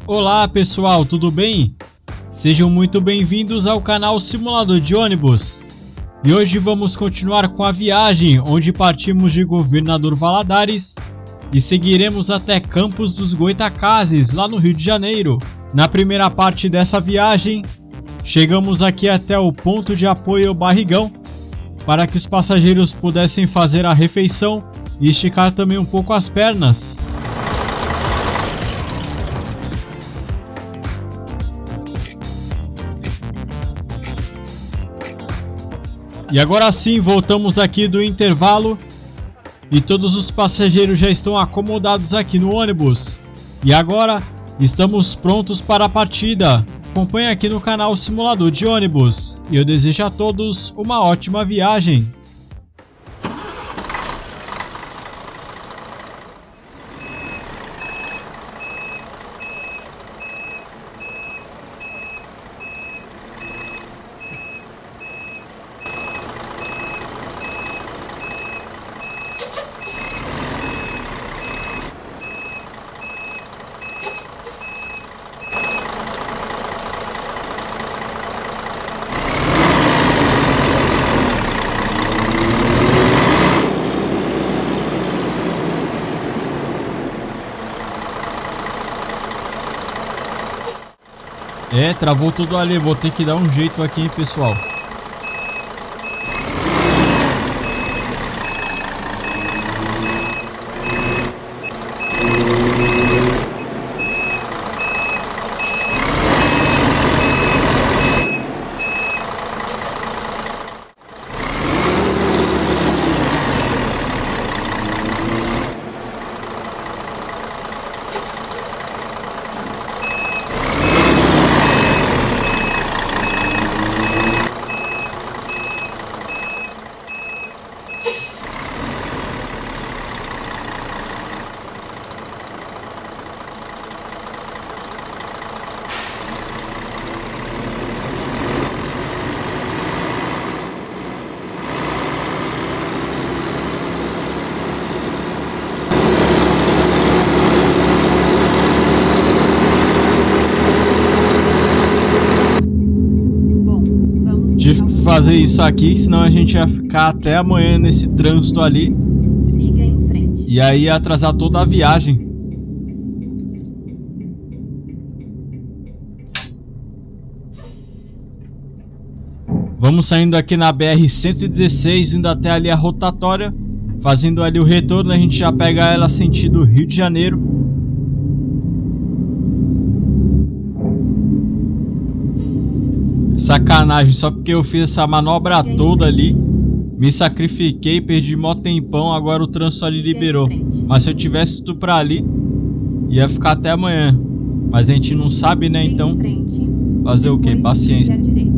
Olá pessoal, tudo bem? Sejam muito bem-vindos ao canal Simulador de Ônibus. E hoje vamos continuar com a viagem, onde partimos de Governador Valadares e seguiremos até Campos dos Goytacazes, lá no Rio de Janeiro. Na primeira parte dessa viagem, chegamos aqui até o ponto de apoio ao Barrigão, para que os passageiros pudessem fazer a refeição e esticar também um pouco as pernas. E agora sim, voltamos aqui do intervalo e todos os passageiros já estão acomodados aqui no ônibus. E agora estamos prontos para a partida. Acompanhe aqui no canal Simulador de Ônibus e eu desejo a todos uma ótima viagem. Travou tudo ali, vou ter que dar um jeito aqui, hein, pessoal. Tive que fazer isso aqui, senão a gente ia ficar até amanhã nesse trânsito ali. Siga em frente. E aí ia atrasar toda a viagem. Vamos saindo aqui na BR-116, indo até ali a rotatória. Fazendo ali o retorno, a gente já pega ela sentido Rio de Janeiro. Sacanagem, só porque eu fiz essa manobra toda ali, me sacrifiquei, perdi mó tempão, agora o trânsito ali liberou. Mas se eu tivesse tudo pra ali, ia ficar até amanhã. Mas a gente não sabe, né, então fazer o que? Paciência.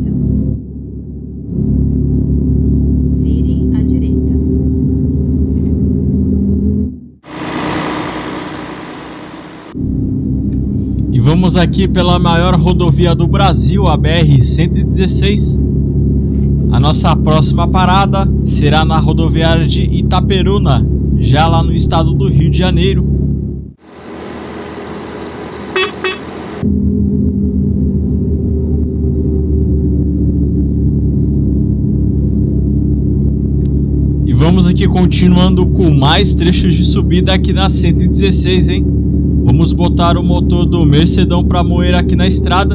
Vire à direita. Vamos aqui pela maior rodovia do Brasil, a BR-116. A nossa próxima parada será na rodoviária de Itaperuna, já lá no estado do Rio de Janeiro. E vamos aqui continuando com mais trechos de subida aqui na 116, hein? Vamos botar o motor do Mercedão para moer aqui na estrada.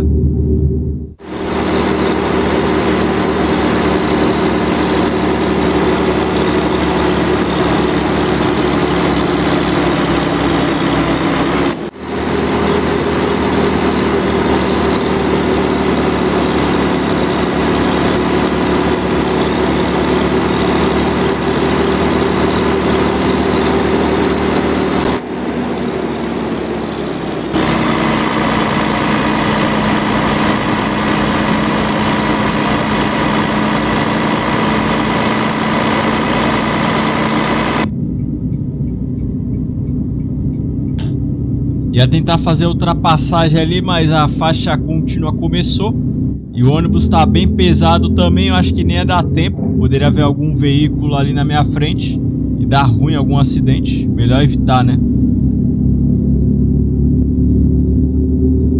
Ia tentar fazer ultrapassagem ali, mas a faixa contínua começou. E o ônibus está bem pesado também, eu acho que nem ia dar tempo. Poderia haver algum veículo ali na minha frente e dar ruim, algum acidente. Melhor evitar, né?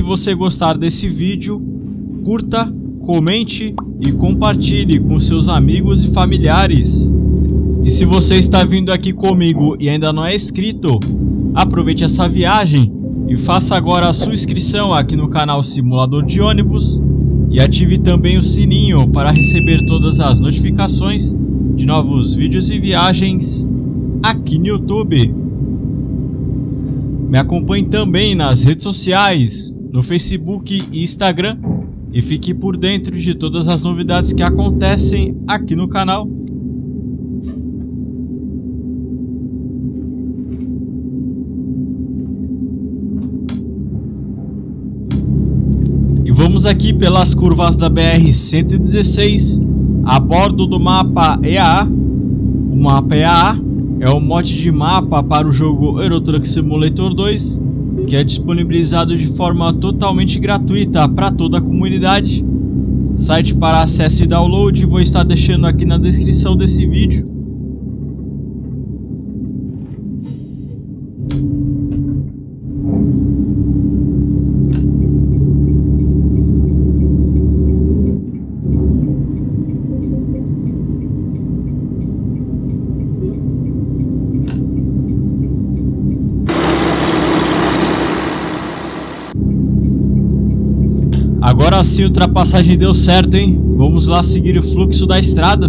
você gostar desse vídeo, curta, comente e compartilhe com seus amigos e familiares. E se você está vindo aqui comigo e ainda não é inscrito, aproveite essa viagem e faça agora a sua inscrição aqui no canal Simulador de Ônibus e ative também o sininho para receber todas as notificações de novos vídeos e viagens aqui no YouTube. Me acompanhe também nas redes sociais, no Facebook e Instagram, e fique por dentro de todas as novidades que acontecem aqui no canal. E vamos aqui pelas curvas da BR-116 a bordo do mapa EAA. O mapa EAA é o mod de mapa para o jogo Euro Truck Simulator 2, que é disponibilizado de forma totalmente gratuita para toda a comunidade. Site para acesso e download vou estar deixando aqui na descrição desse vídeo. Agora sim a ultrapassagem deu certo, hein? Vamos lá seguir o fluxo da estrada.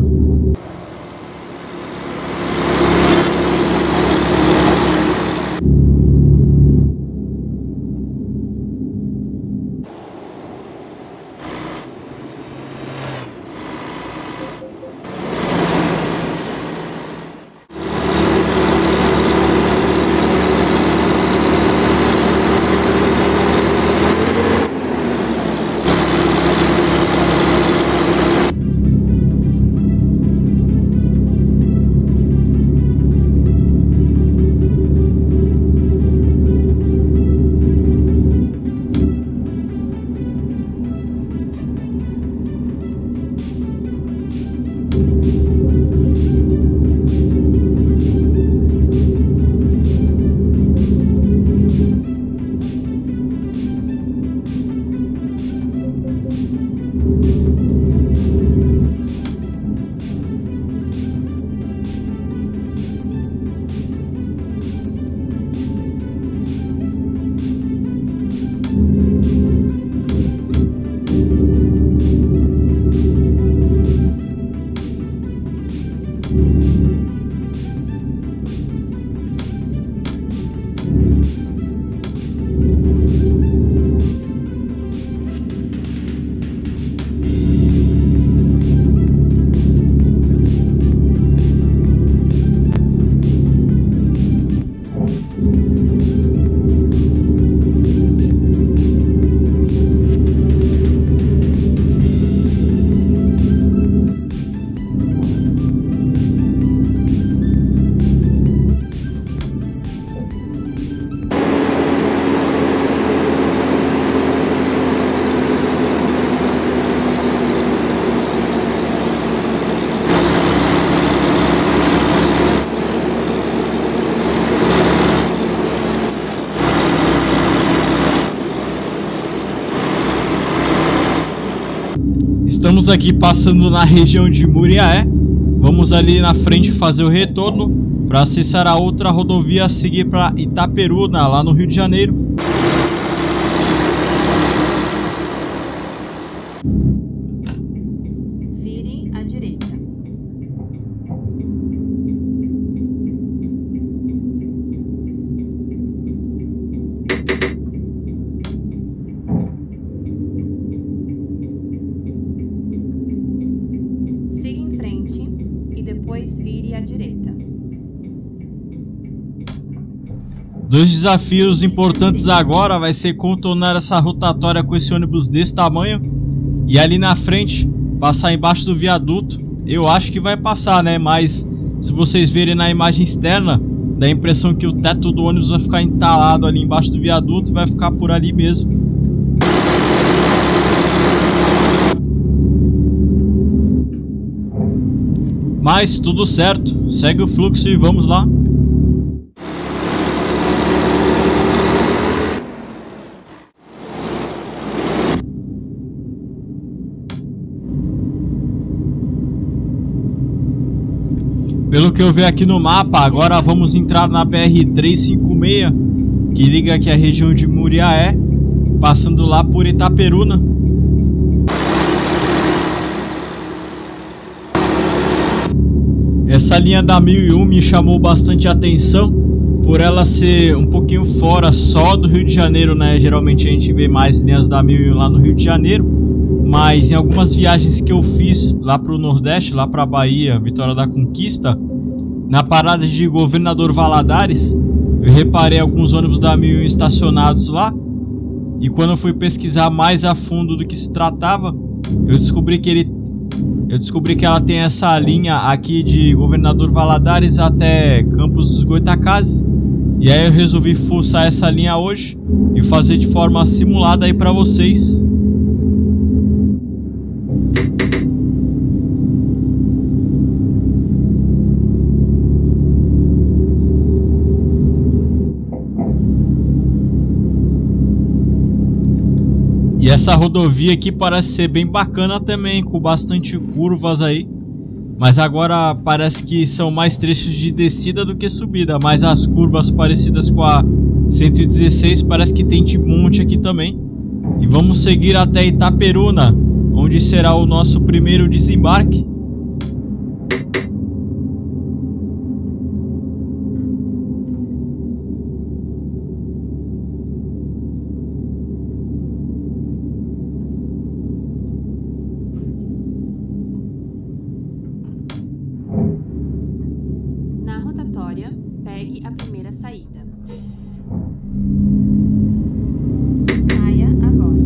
Estamos aqui passando na região de Muriaé. Vamos ali na frente fazer o retorno para acessar a outra rodovia a seguir para Itaperuna, lá no Rio de Janeiro. Vire à direita. Siga em frente e depois vire à direita. Dois desafios importantes agora vai ser contornar essa rotatória com esse ônibus desse tamanho e ali na frente passar embaixo do viaduto. Eu acho que vai passar, né? Mas se vocês verem na imagem externa, dá a impressão que o teto do ônibus vai ficar entalado ali embaixo do viaduto e vai ficar por ali mesmo. Mas tudo certo, segue o fluxo e vamos lá. Pelo que eu vi aqui no mapa, agora vamos entrar na BR-356, que liga aqui a região de Muriaé, passando lá por Itaperuna. Essa linha da 1001 me chamou bastante atenção, por ela ser um pouquinho fora só do Rio de Janeiro, né? Geralmente a gente vê mais linhas da 1001 lá no Rio de Janeiro, mas em algumas viagens que eu fiz lá para o Nordeste, lá para a Bahia, Vitória da Conquista, na parada de Governador Valadares, eu reparei alguns ônibus da 1001 estacionados lá, e quando eu fui pesquisar mais a fundo do que se tratava, eu descobri que ela tem essa linha aqui de Governador Valadares até Campos dos Goytacazes. E aí eu resolvi fuçar essa linha hoje e fazer de forma simulada aí pra vocês. E essa rodovia aqui parece ser bem bacana também, com bastante curvas aí. Mas agora parece que são mais trechos de descida do que subida. Mas as curvas parecidas com a 116 parece que tem de monte aqui também. E vamos seguir até Itaperuna, onde será o nosso primeiro desembarque. Pegue a primeira saída. Saia agora.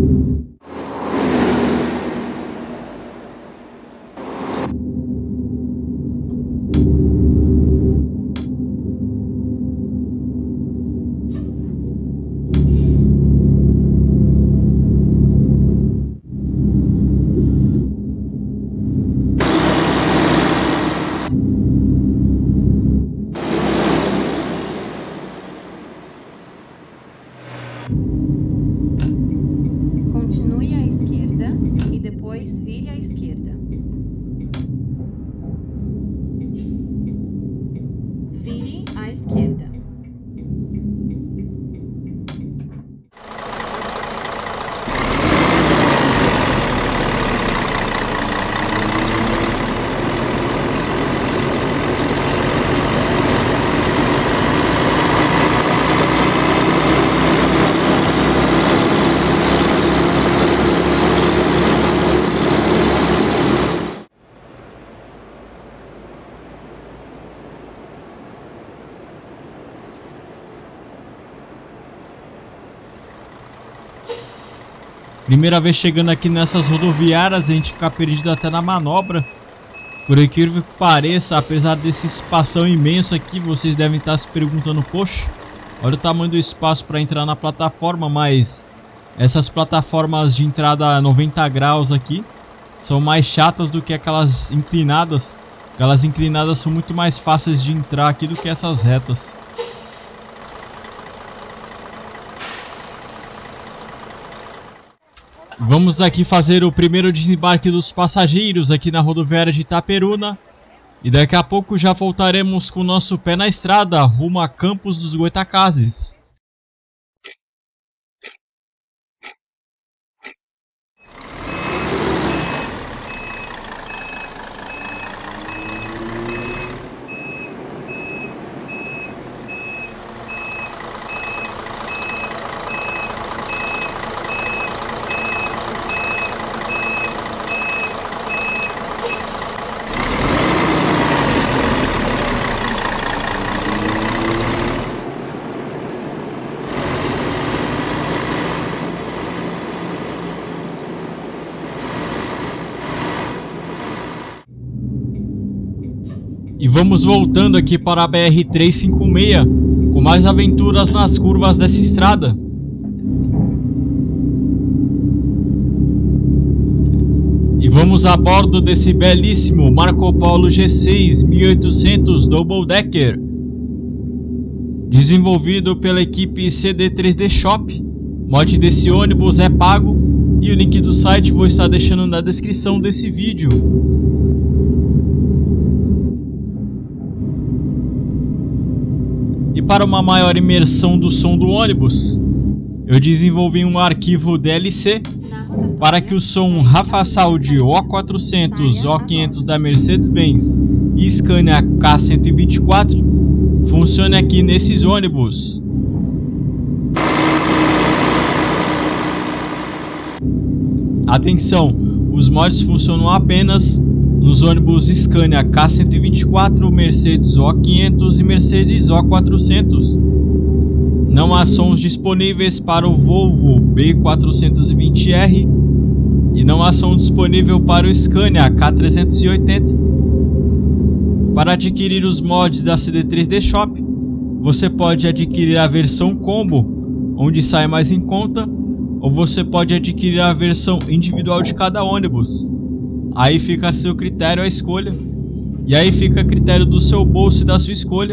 Continue à esquerda e depois vire à esquerda. Vire à esquerda. Primeira vez chegando aqui nessas rodoviárias, a gente fica perdido até na manobra. Por incrível que pareça, apesar desse espação imenso aqui, vocês devem estar se perguntando, poxa, olha o tamanho do espaço para entrar na plataforma, mas essas plataformas de entrada a 90 graus aqui são mais chatas do que aquelas inclinadas. Aquelas inclinadas são muito mais fáceis de entrar aqui do que essas retas. Vamos aqui fazer o primeiro desembarque dos passageiros aqui na rodoviária de Itaperuna. E daqui a pouco já voltaremos com o nosso pé na estrada, rumo a Campos dos Goytacazes. E vamos voltando aqui para a BR-356, com mais aventuras nas curvas dessa estrada. E vamos a bordo desse belíssimo Marco Polo G6 1800 Double Decker, desenvolvido pela equipe CD3D Shop. O mod desse ônibus é pago e o link do site vou estar deixando na descrição desse vídeo. para uma maior imersão do som do ônibus, eu desenvolvi um arquivo DLC para que o som Rafa Saúde O400, O500 da Mercedes-Benz e Scania K124 funcione aqui nesses ônibus. Atenção, os mods funcionam apenas nos ônibus Scania K124, Mercedes O500 e Mercedes O400. Não há sons disponíveis para o Volvo B420R e não há som disponível para o Scania K380. Para adquirir os mods da CD3D Shop, você pode adquirir a versão combo, onde sai mais em conta, ou você pode adquirir a versão individual de cada ônibus. Aí fica a seu critério a escolha, e aí fica a critério do seu bolso e da sua escolha.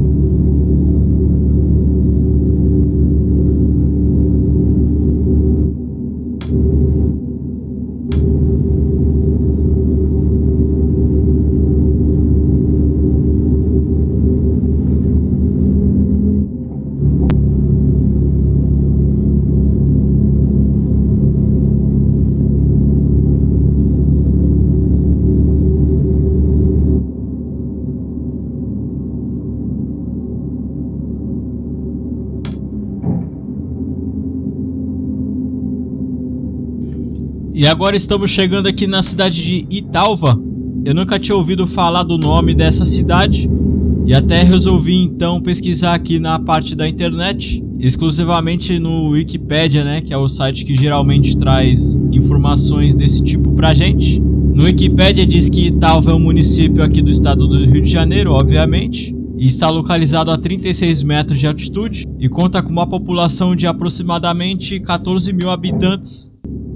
E agora estamos chegando aqui na cidade de Italva. Eu nunca tinha ouvido falar do nome dessa cidade e até resolvi então pesquisar aqui na parte da internet, exclusivamente no Wikipedia, né, que é o site que geralmente traz informações desse tipo pra gente. No Wikipedia diz que Italva é um município aqui do estado do Rio de Janeiro, obviamente, e está localizado a 36 metros de altitude e conta com uma população de aproximadamente 14 mil habitantes.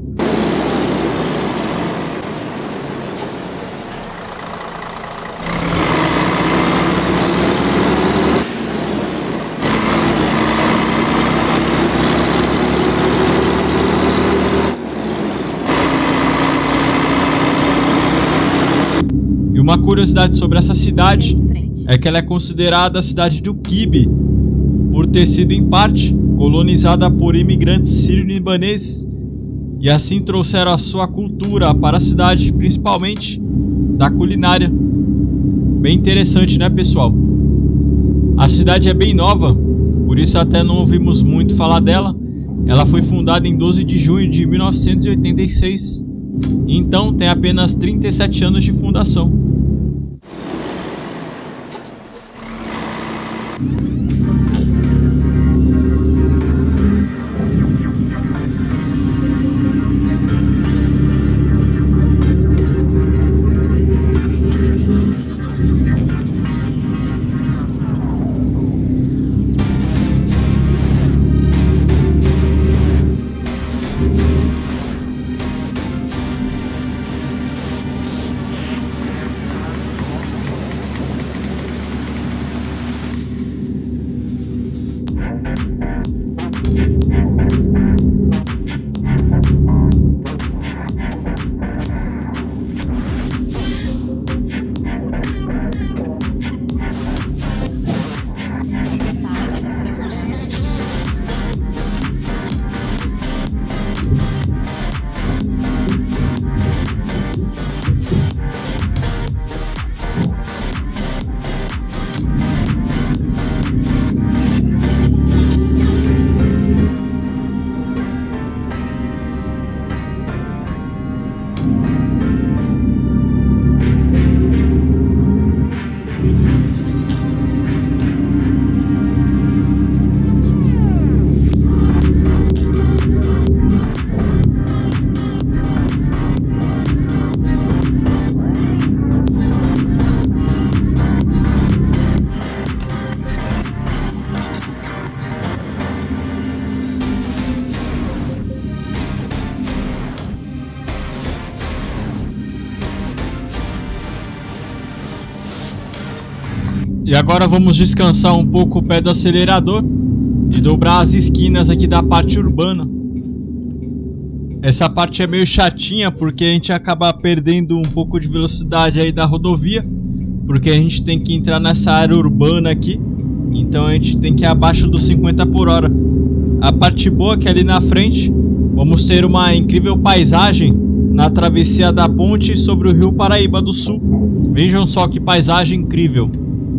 Uma curiosidade sobre essa cidade é que ela é considerada a cidade do quibe, por ter sido em parte colonizada por imigrantes sírio-libaneses e assim trouxeram a sua cultura para a cidade, principalmente da culinária. Bem interessante, né, pessoal? A cidade é bem nova, por isso até não ouvimos muito falar dela. Ela foi fundada em 12 de junho de 1986, então tem apenas 37 anos de fundação. E agora vamos descansar um pouco o pé do acelerador e dobrar as esquinas aqui da parte urbana. Essa parte é meio chatinha porque a gente acaba perdendo um pouco de velocidade aí da rodovia, porque a gente tem que entrar nessa área urbana aqui então a gente tem que ir abaixo dos 50 por hora. A parte boa é que ali na frente vamos ter uma incrível paisagem na travessia da ponte sobre o Rio Paraíba do Sul. Vejam só que paisagem incrível.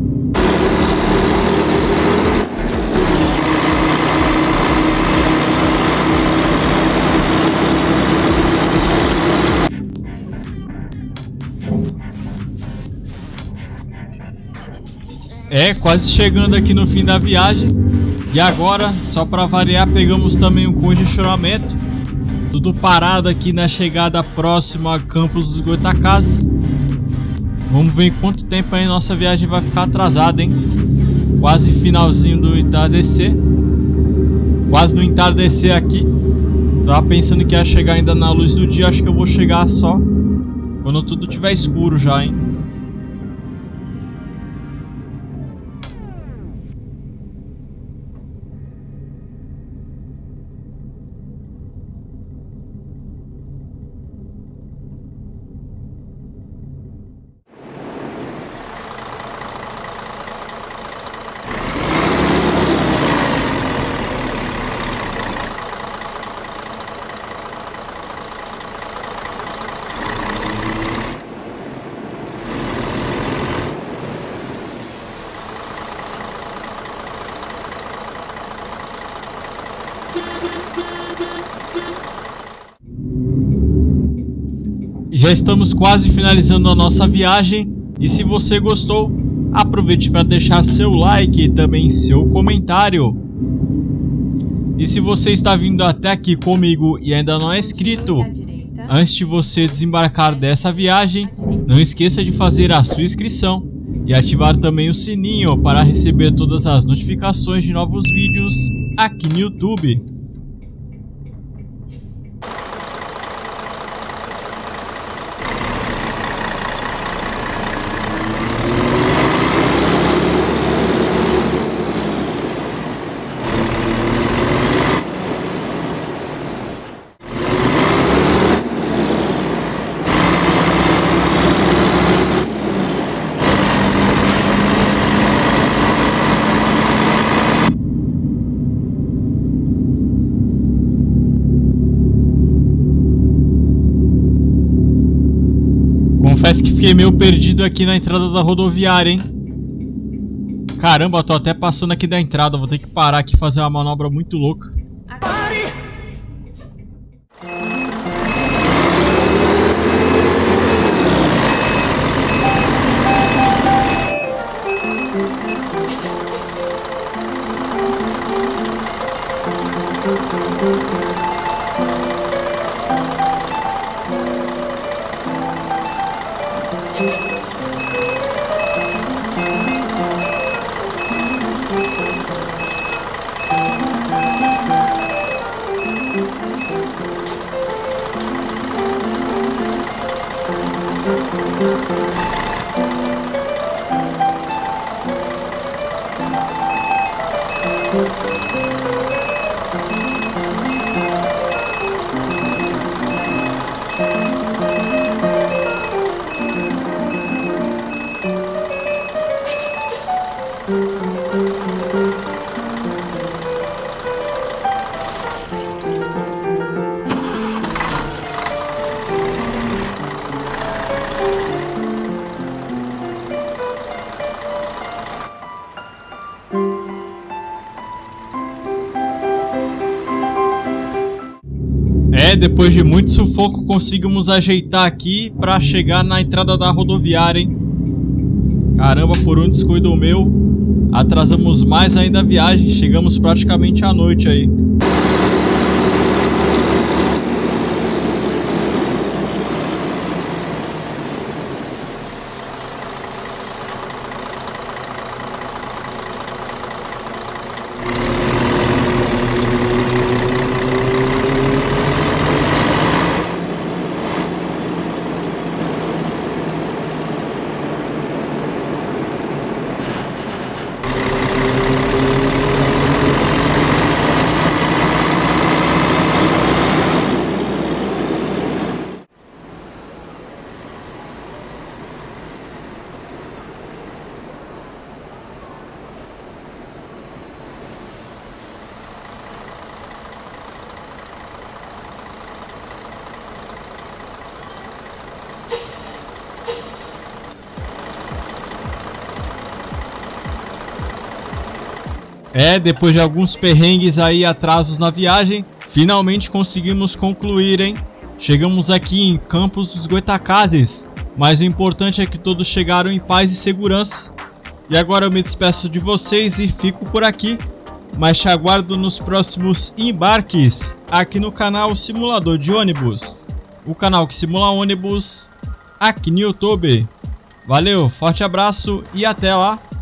Quase chegando aqui no fim da viagem. E agora, só para variar, pegamos também um congestionamento. Tudo parado aqui na chegada próxima a Campos dos Goytacazes. Vamos ver quanto tempo aí nossa viagem vai ficar atrasada, hein? Quase finalzinho do entardecer. Quase no entardecer aqui. Tava pensando que ia chegar ainda na luz do dia. Acho que eu vou chegar só quando tudo tiver escuro já, hein? Já estamos quase finalizando a nossa viagem e se você gostou, aproveite para deixar seu like e também seu comentário. E se você está vindo até aqui comigo e ainda não é inscrito, antes de você desembarcar dessa viagem, não esqueça de fazer a sua inscrição e ativar também o sininho para receber todas as notificações de novos vídeos aqui no YouTube. Confesso que fiquei meio perdido aqui na entrada da rodoviária, hein? Caramba, tô até passando aqui da entrada. Vou ter que parar aqui e fazer uma manobra muito louca. Depois de muito sufoco conseguimos ajeitar aqui para chegar na entrada da rodoviária, hein? Caramba, por um descuido meu, atrasamos mais ainda a viagem, chegamos praticamente à noite aí. Depois de alguns perrengues aí, atrasos na viagem, finalmente conseguimos concluir, hein? Chegamos aqui em Campos dos Goytacazes, mas o importante é que todos chegaram em paz e segurança. E agora eu me despeço de vocês e fico por aqui, mas te aguardo nos próximos embarques aqui no canal Simulador de Ônibus, o canal que simula ônibus aqui no YouTube. Valeu, forte abraço e até lá!